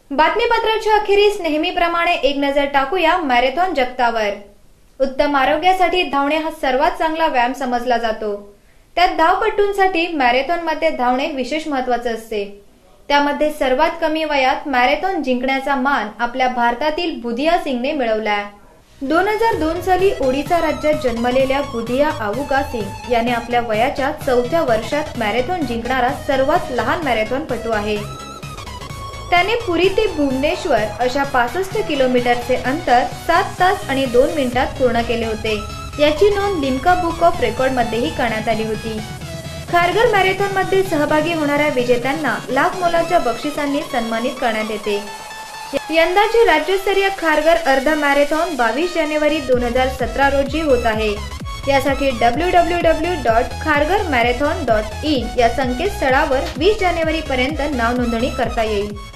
बातमीपत्राच्या अखेरीस नेहमीप्रमाणे एक नजर टाकूया मॅरेथॉन जगतावर। उत्तम आरोग्यासाठी धावणे हा सर्वात चांगला व्यायाम समजला जातो। त्यात धावपटूंसाठी मॅरेथॉनमध्ये धावणे विशेष महत्त्वाचे असते। त्यामध्ये सर्वात कमी वयात मॅरेथॉन जिंकण्याचा मान आपल्या भारतातील बुधिया सिंगने मिळवला। 2002 साली ओडिशा राज्यात जन्मलेल्या बुधिया आवुगा सिंग याने आपल्या वयाच्या 4थ्या वर्षात मॅरेथॉन जिंकणारा सर्वात लहान मॅरेथॉनपटू आहे। त्याने पुरी ते भुवनेश्वर अशा 65 किलोमीटरचे अंतर 7 तास आणि 2 मिनिटात पूर्ण केले होते। याची नोंद लिम्का बुक ऑफ रेकॉर्ड मध्येही करण्यात आली होती। खारघर मॅरेथॉन मध्ये सहभागी होणाऱ्या विजेत्यांना लाख मोलाच्या बक्षिसांनी सन्मानित करण्यात येते। यंदाचे राज्यस्तरीय खारघर अर्ध मॅरेथॉन 22 जानेवारी 2017 रोजी होत आहे। यासाठी www.khargharmarathon.in या संकेतस्थळावर 20 जानेवारी पर्यंत नाव नोंदणी करता येईल।